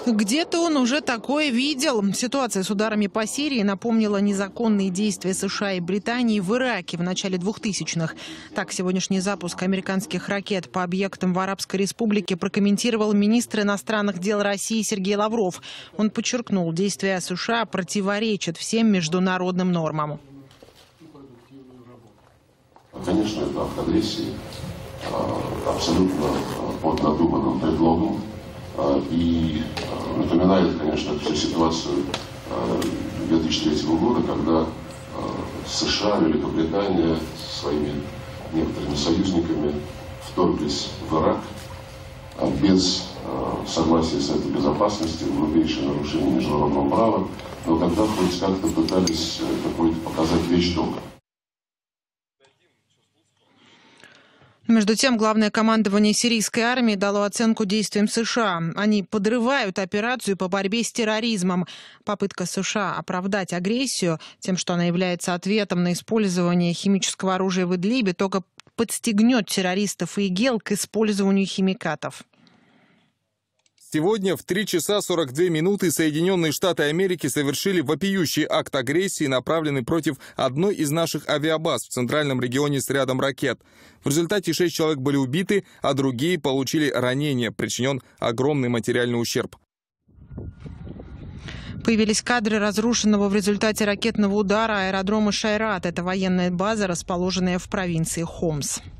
Где-то он уже такое видел. Ситуация с ударами по Сирии напомнила незаконные действия США и Британии в Ираке в начале 2000-х. Так, сегодняшний запуск американских ракет по объектам в Арабской Республике прокомментировал министр иностранных дел России Сергей Лавров. Он подчеркнул, действия США противоречат всем международным нормам. Конечно, это акт агрессии, абсолютно под надуманным предлогом. И напоминает, конечно, всю ситуацию 2003 года, когда США, Великобритания со своими некоторыми союзниками вторглись в Ирак без согласия Совета Безопасности, грубейшее нарушение международного права, но тогда хоть как-то пытались какой-то показать вещдок. Между тем, главное командование сирийской армии дало оценку действиям США. Они подрывают операцию по борьбе с терроризмом. Попытка США оправдать агрессию тем, что она является ответом на использование химического оружия в Идлибе, только подстегнет террористов ИГИЛ к использованию химикатов. Сегодня в 3 часа 42 минуты Соединенные Штаты Америки совершили вопиющий акт агрессии, направленный против одной из наших авиабаз в центральном регионе с рядом ракет. В результате 6 человек были убиты, а другие получили ранения. Причинен огромный материальный ущерб. Появились кадры разрушенного в результате ракетного удара аэродрома Шайрат. Это военная база, расположенная в провинции Хомс.